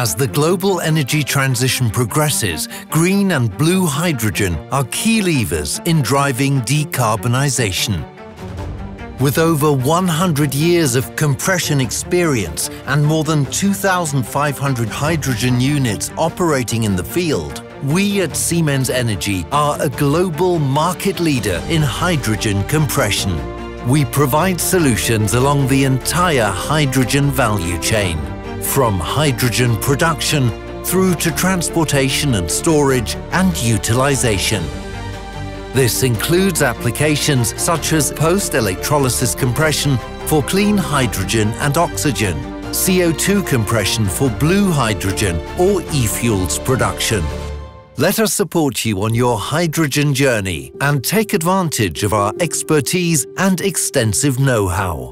As the global energy transition progresses, green and blue hydrogen are key levers in driving decarbonisation. With over 100 years of compression experience and more than 2,500 hydrogen units operating in the field, we at Siemens Energy are a global market leader in hydrogen compression. We provide solutions along the entire hydrogen value chain, from hydrogen production through to transportation and storage and utilization. This includes applications such as post-electrolysis compression for clean hydrogen and oxygen, CO2 compression for blue hydrogen or e-fuels production. Let us support you on your hydrogen journey and take advantage of our expertise and extensive know-how.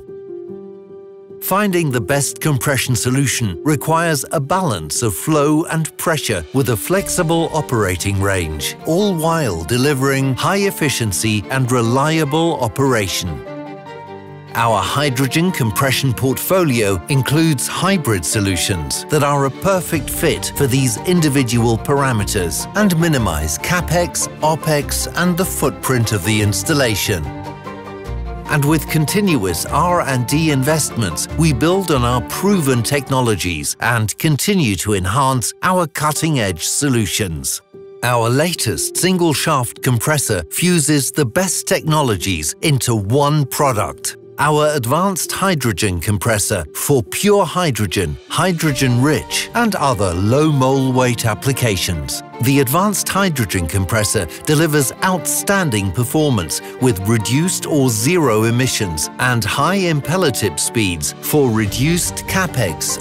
Finding the best compression solution requires a balance of flow and pressure with a flexible operating range, all while delivering high efficiency and reliable operation. Our hydrogen compression portfolio includes hybrid solutions that are a perfect fit for these individual parameters and minimize CapEx, OpEx, and the footprint of the installation. And with continuous R&D investments, we build on our proven technologies and continue to enhance our cutting-edge solutions. Our latest single-shaft compressor fuses the best technologies into one product. Our advanced hydrogen compressor for pure hydrogen, hydrogen-rich, and other low mole weight applications. The advanced hydrogen compressor delivers outstanding performance with reduced or zero emissions and high impeller tip speeds for reduced CapEx.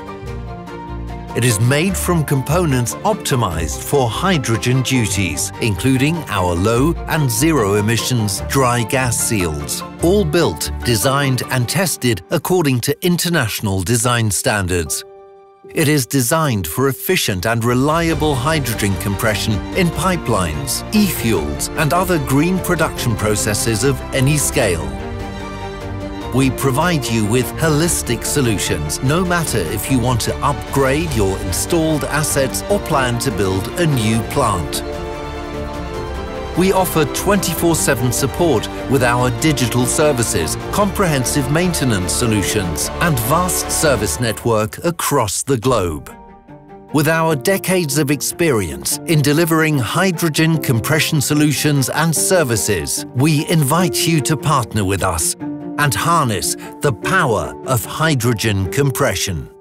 It is made from components optimized for hydrogen duties, including our low and zero emissions dry gas seals. All built, designed and tested according to international design standards. It is designed for efficient and reliable hydrogen compression in pipelines, e-fuels and other green production processes of any scale. We provide you with holistic solutions, no matter if you want to upgrade your installed assets or plan to build a new plant. We offer 24/7 support with our digital services, comprehensive maintenance solutions, and vast service network across the globe. With our decades of experience in delivering hydrogen compression solutions and services, we invite you to partner with us and harness the power of hydrogen compression.